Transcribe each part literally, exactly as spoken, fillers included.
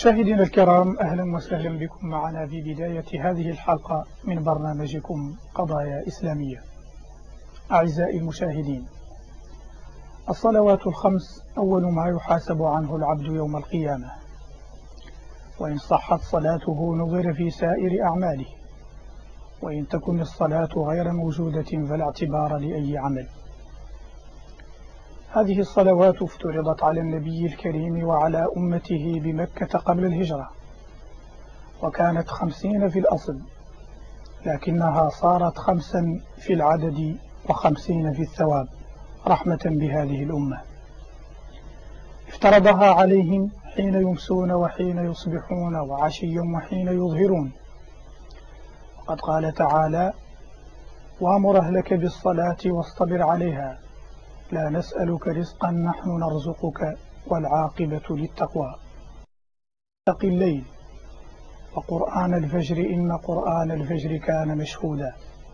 مشاهدينا الكرام، أهلا وسهلا بكم معنا في بداية هذه الحلقة من برنامجكم قضايا إسلامية. أعزائي المشاهدين، الصلوات الخمس أول ما يحاسب عنه العبد يوم القيامة، وإن صحت صلاته نظر في سائر أعماله، وإن تكن الصلاة غير موجودة فلا اعتبار لأي عمل. هذه الصلوات افترضت على النبي الكريم وعلى أمته بمكة قبل الهجرة، وكانت خمسين في الأصل، لكنها صارت خمسا في العدد وخمسين في الثواب رحمة بهذه الأمة. افترضها عليهم حين يمسون وحين يصبحون وعشيا وحين يظهرون. وقد قال تعالى: وأمر أهلك بالصلاة واصطبر عليها لا نسألك رزقا نحن نرزقك والعاقبة للتقوى. اتق الليل وقرآن الفجر إن قرآن الفجر كان مشهودا.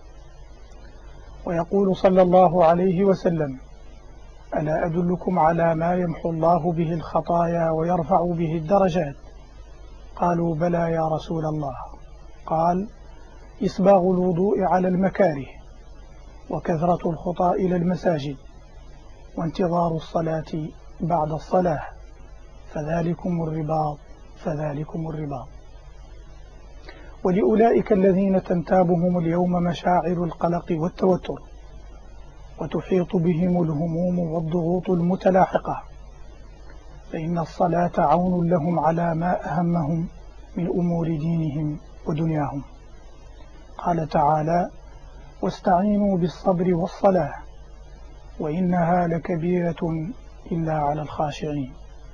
ويقول صلى الله عليه وسلم: ألا أدلكم على ما يمحو الله به الخطايا ويرفع به الدرجات؟ قالوا: بلى يا رسول الله. قال: إسباغ الوضوء على المكاره، وكثرة الخطى إلى المساجد، وانتظار الصلاة بعد الصلاة، فذلكم الرباط فذلكم الرباط. ولأولئك الذين تنتابهم اليوم مشاعر القلق والتوتر، وتحيط بهم الهموم والضغوط المتلاحقة، فإن الصلاة عون لهم على ما أهمهم من أمور دينهم ودنياهم. قال تعالى: واستعينوا بالصبر والصلاة وإنها لكبيرة إلا على الخاشعين.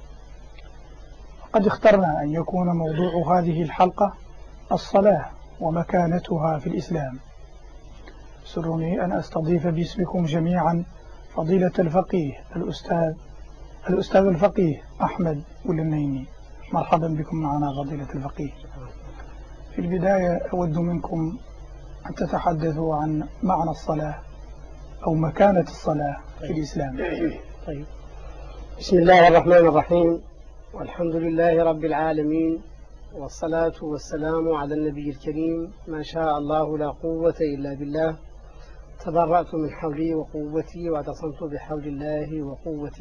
قد اخترنا أن يكون موضوع هذه الحلقة الصلاة ومكانتها في الإسلام. سرني أن أستضيف باسمكم جميعا فضيلة الفقيه الأستاذ الأستاذ الفقيه أحمد ولنيني. مرحبا بكم معنا فضيلة الفقيه. في البداية أود منكم أن تتحدثوا عن معنى الصلاة أو مكانة الصلاة في الإسلام. طيب. بسم الله الرحمن الرحيم، والحمد لله رب العالمين، والصلاة والسلام على النبي الكريم. ما شاء الله لا قوة إلا بالله، تبرأت من حولي وقوتي واعتصمت بحول الله وقوتي.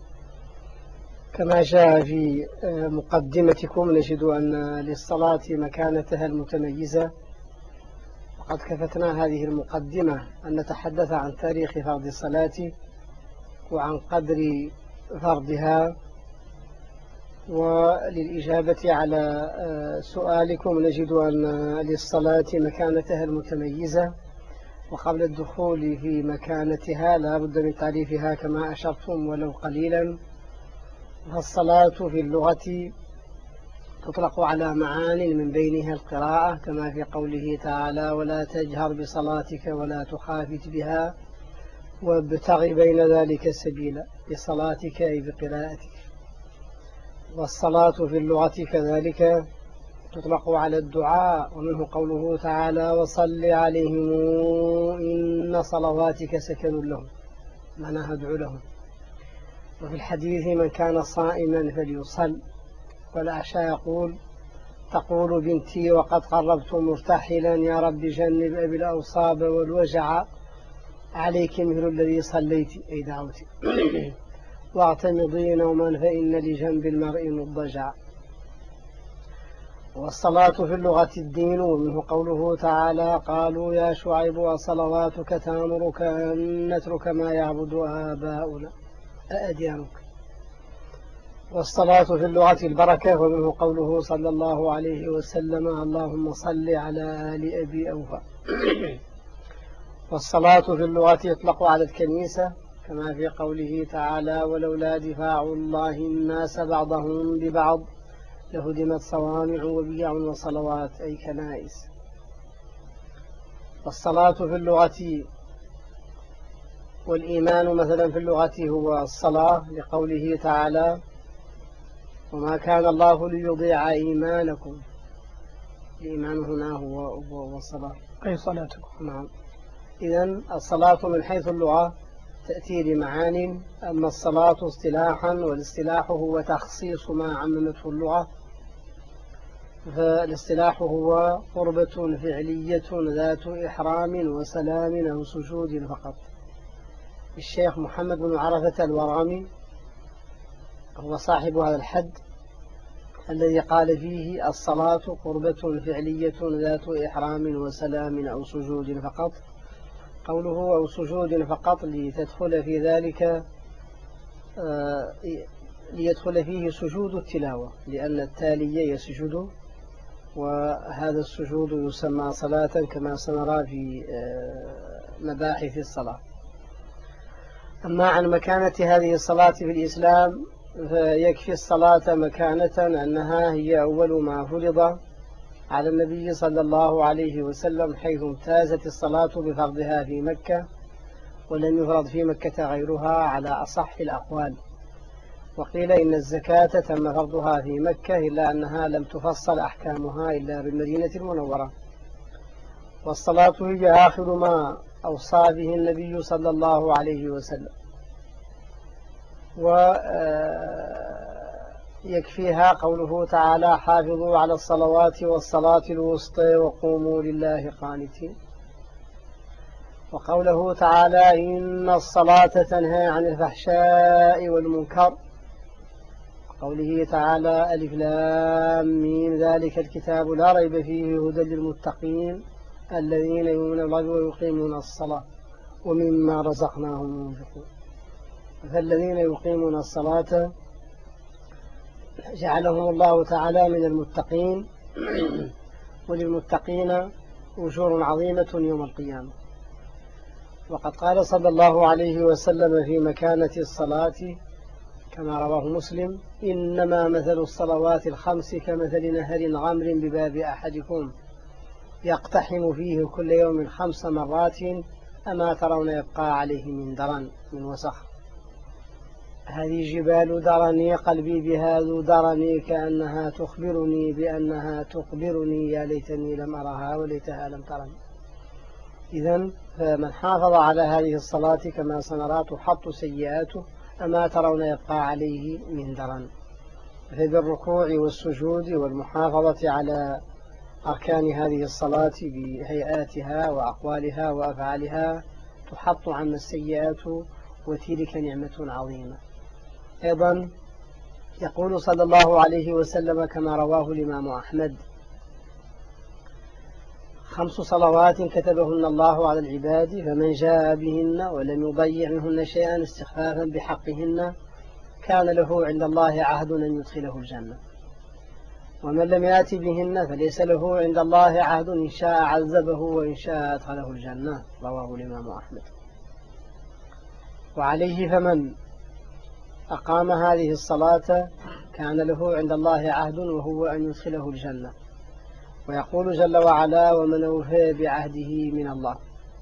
كما جاء في مقدمتكم، نجد أن للصلاة مكانتها المتميزة. وقد كفتنا هذه المقدمة أن نتحدث عن تاريخ فرض الصلاة وعن قدر فرضها. وللإجابة على سؤالكم، نجد أن للصلاة مكانتها المتميزة. وقبل الدخول في مكانتها لا بد من تعريفها كما أشرتم ولو قليلا. فالصلاة في اللغة تطلق على معان من بينها القراءة، كما في قوله تعالى: ولا تجهر بصلاتك ولا تخافت بها وابتغ بين ذلك سبيلا، بصلاتك أي بقراءتك. والصلاة في اللغة كذلك تطلق على الدعاء، ومنه قوله تعالى: وصل عليهم إن صلواتك سكن لهم، معناها ادعو لهم. وفي الحديث: من كان صائما فليصل. والعشاء يقول تقول بنتي وقد قربت مرتحلا: يا رب جنب أبي الأوصاب والوجع، عليك مثل الذي صليت، أي دعوتي. واعتمضي نوما فإن لجنب المرء مضجع. والصلاة في اللغة الدين، ومنه قوله تعالى: قالوا يا شعيب وصلواتك تأمرك أن نترك ما يعبد آباؤنا أأديانك. والصلاة في اللغة البركة، ومنه قوله صلى الله عليه وسلم: اللهم صل على آل أبي أوفى. والصلاة في اللغة يطلق على الكنيسة، كما في قوله تعالى: ولولا دفاع الله الناس بعضهم ببعض لهدمت صوامع وبيع وصلوات، أي كنائس. والصلاة في اللغة والإيمان مثلا في اللغة هو الصلاة، لقوله تعالى: وما كان الله ليضيع إيمانكم. الإيمان هنا هو الصلاة، أي صلاتكم. نعم. إذن الصلاة من حيث اللغة تأتي لمعان. أما الصلاة اصطلاحا، والاصطلاح هو تخصيص ما عممته اللغة فالاصطلاح هو قربة فعلية ذات إحرام وسلام أو سجود فقط. الشيخ محمد بن عرفة الورامي هو صاحب هذا الحد الذي قال فيه الصلاة قربة فعلية ذات إحرام وسلام أو سجود فقط. قوله أو سجود فقط لتدخل في ذلك آه ليدخل فيه سجود التلاوة، لأن التالي يسجد، وهذا السجود يسمى صلاة كما سنرى في مباحث الصلاة. أما عن مكانة هذه الصلاة في الإسلام فيكفي الصلاة مكانة أنها هي أول ما فرض على النبي صلى الله عليه وسلم، حيث امتازت الصلاة بفرضها في مكة، ولم يفرض في مكة غيرها على أصح الأقوال. وقيل إن الزكاة تم فرضها في مكة، إلا أنها لم تفصل أحكامها إلا بالمدينة المنورة. والصلاة هي آخر ما أوصى به النبي صلى الله عليه وسلم، ويكفيها قوله تعالى: حافظوا على الصلوات والصلاة الوسطى وقوموا لله قانتين. وقوله تعالى: إن الصلاة تنهى عن الفحشاء والمنكر. قوله تعالى: ألف لام ميم ذلك الكتاب لا ريب فيه هدى للمتقين الذين يؤمنون بالله ويقيمون الصلاة ومما رزقناهم ينفقون. فالذين يقيمون الصلاة جعلهم الله تعالى من المتقين، وللمتقين أجور عظيمة يوم القيامة. وقد قال صلى الله عليه وسلم في مكانة الصلاة كما رواه مسلم: إنما مثل الصلوات الخمس كمثل نهر غمر بباب أحدكم يقتحم فيه كل يوم خمس مرات أما ترون يبقى عليه من درن من وسخ. هذه جبال درني قلبي بها ذو درني كأنها تخبرني بأنها تخبرني يا ليتني لم أرها وليتها لم ترني. إذن فمن حافظ على هذه الصلاة كما سنرى تحط سيئاته أما ترون يبقى عليه من درن. فبالركوع والسجود والمحافظة على أركان هذه الصلاة بهيئاتها وأقوالها وأفعالها تحط عنا السيئات، وتلك نعمة عظيمة. أيضا يقول صلى الله عليه وسلم كما رواه الإمام أحمد: خمس صلوات كتبهن الله على العباد، فمن جاء بهن ولم يضيع منهن شيئا استخفافا بحقهن كان له عند الله عهد أن يدخله الجنة، ومن لم يأت بهن فليس له عند الله عهد إن شاء عذبه وإن شاء أدخله الجنة. رواه الإمام أحمد. وعليه فمن أقام هذه الصلاة كان له عند الله عهد وهو أن يدخله الجنة. ويقول جل وعلا: ومن أوفى بعهده من الله.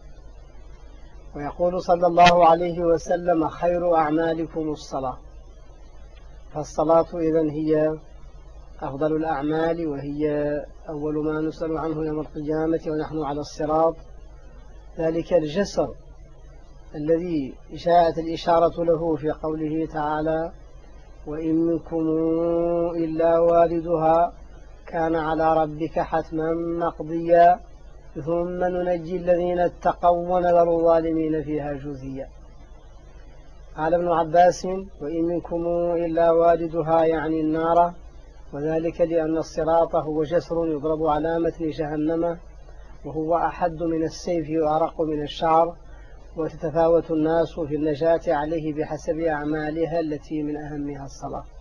ويقول صلى الله عليه وسلم: خير أعمالكم الصلاة. فالصلاة إذن هي أفضل الأعمال، وهي أول ما نسأل عنه يوم القيامة ونحن على الصراط. ذلك الجسر الذي جاءت الإشارة له في قوله تعالى: وإن منكم إلا واردها كان على ربك حتما مقضيا ثم ننجي الذين اتقوا ونذر الظالمين فيها جثيا. قال ابن عباس: وإن منكم إلا واردها يعني النار، وذلك لأن الصراط هو جسر يضرب على متن جهنم، وهو أحد من السيف وأرق من الشعر، وتتفاوت الناس في النجاة عليه بحسب أعمالها التي من أهمها الصلاة.